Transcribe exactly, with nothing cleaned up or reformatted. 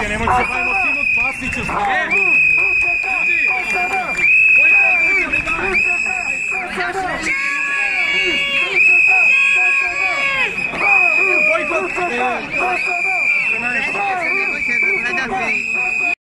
Ajde, nemoj se bavimo tim od Spasića, sve! Bojkot!